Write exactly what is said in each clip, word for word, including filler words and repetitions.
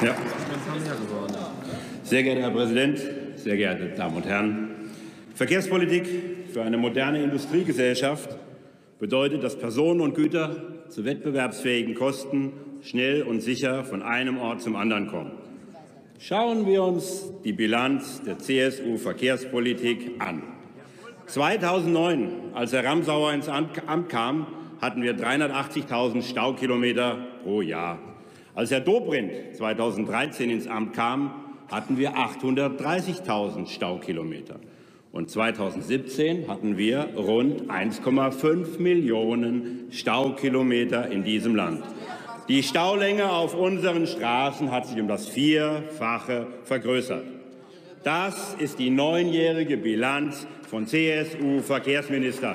Ja. Sehr geehrter Herr Präsident, sehr geehrte Damen und Herren! Verkehrspolitik für eine moderne Industriegesellschaft bedeutet, dass Personen und Güter zu wettbewerbsfähigen Kosten schnell und sicher von einem Ort zum anderen kommen. Schauen wir uns die Bilanz der C S U-Verkehrspolitik an. zweitausendneun, als Herr Ramsauer ins Amt kam, hatten wir dreihundertachtzigtausend Staukilometer pro Jahr. Als Herr Dobrindt zweitausenddreizehn ins Amt kam, hatten wir achthundertdreißigtausend Staukilometer. Und zweitausendsiebzehn hatten wir rund eins Komma fünf Millionen Staukilometer in diesem Land. Die Staulänge auf unseren Straßen hat sich um das Vierfache vergrößert. Das ist die neunjährige Bilanz von C S U-Verkehrsministern.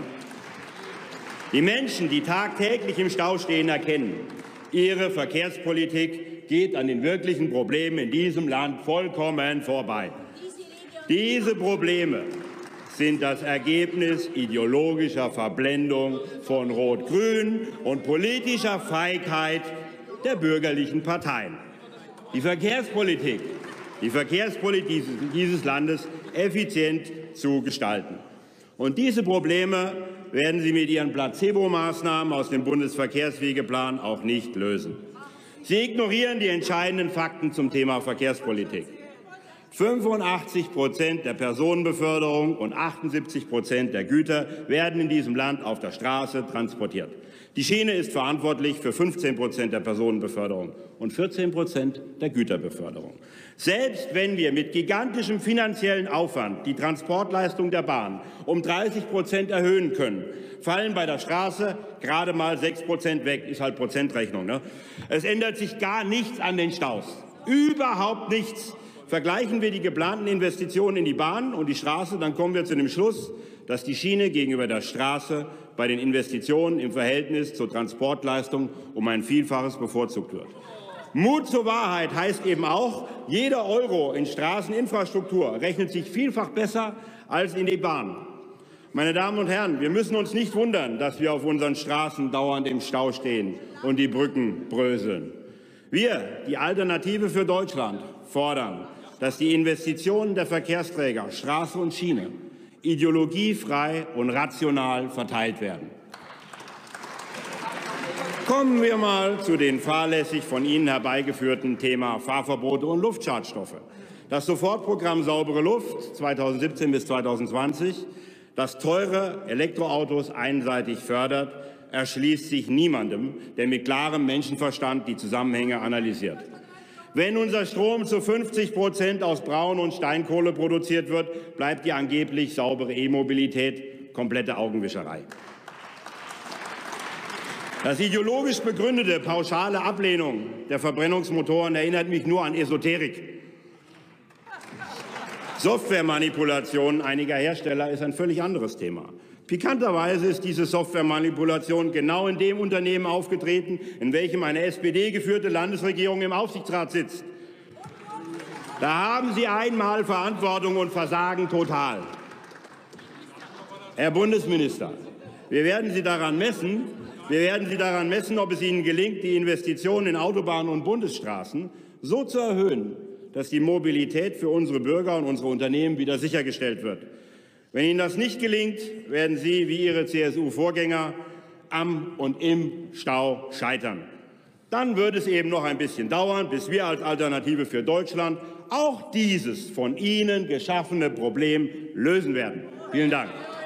Die Menschen, die tagtäglich im Stau stehen, erkennen, ihre Verkehrspolitik geht an den wirklichen Problemen in diesem Land vollkommen vorbei. Diese Probleme sind das Ergebnis ideologischer Verblendung von Rot-Grün und politischer Feigheit der bürgerlichen Parteien. Die Verkehrspolitik, die Verkehrspolitik dieses Landes effizient zu gestalten. Und diese Probleme werden Sie mit Ihren Placebo-Maßnahmen aus dem Bundesverkehrswegeplan auch nicht lösen. Sie ignorieren die entscheidenden Fakten zum Thema Verkehrspolitik. fünfundachtzig Prozent der Personenbeförderung und achtundsiebzig Prozent der Güter werden in diesem Land auf der Straße transportiert. Die Schiene ist verantwortlich für fünfzehn Prozent der Personenbeförderung und vierzehn Prozent der Güterbeförderung. Selbst wenn wir mit gigantischem finanziellen Aufwand die Transportleistung der Bahn um dreißig Prozent erhöhen können, fallen bei der Straße gerade mal sechs Prozent weg. Ist halt Prozentrechnung, ne? Es ändert sich gar nichts an den Staus. Überhaupt nichts. Vergleichen wir die geplanten Investitionen in die Bahn und die Straße, dann kommen wir zu dem Schluss, dass die Schiene gegenüber der Straße bei den Investitionen im Verhältnis zur Transportleistung um ein Vielfaches bevorzugt wird. Mut zur Wahrheit heißt eben auch, jeder Euro in Straßeninfrastruktur rechnet sich vielfach besser als in die Bahn. Meine Damen und Herren, wir müssen uns nicht wundern, dass wir auf unseren Straßen dauernd im Stau stehen und die Brücken bröseln. Wir, die Alternative für Deutschland, fordern, dass die Investitionen der Verkehrsträger Straße und Schiene ideologiefrei und rational verteilt werden. Kommen wir mal zu den fahrlässig von Ihnen herbeigeführten Thema Fahrverbote und Luftschadstoffe. Das Sofortprogramm Saubere Luft zweitausendsiebzehn bis zweitausendzwanzig, das teure Elektroautos einseitig fördert, erschließt sich niemandem, der mit klarem Menschenverstand die Zusammenhänge analysiert. Wenn unser Strom zu fünfzig Prozent aus Braun- und Steinkohle produziert wird, bleibt die angeblich saubere E-Mobilität komplette Augenwischerei. Das ideologisch begründete pauschale Ablehnung der Verbrennungsmotoren erinnert mich nur an Esoterik. Softwaremanipulation einiger Hersteller ist ein völlig anderes Thema. Pikanterweise ist diese Softwaremanipulation genau in dem Unternehmen aufgetreten, in welchem eine S P D-geführte Landesregierung im Aufsichtsrat sitzt. Da haben Sie einmal Verantwortung und versagen total. Herr Bundesminister, wir werden Sie daran messen, wir werden Sie daran messen, ob es Ihnen gelingt, die Investitionen in Autobahnen und Bundesstraßen so zu erhöhen, dass die Mobilität für unsere Bürger und unsere Unternehmen wieder sichergestellt wird. Wenn Ihnen das nicht gelingt, werden Sie, wie Ihre C S U-Vorgänger, am und im Stau scheitern. Dann wird es eben noch ein bisschen dauern, bis wir als Alternative für Deutschland auch dieses von Ihnen geschaffene Problem lösen werden. Vielen Dank.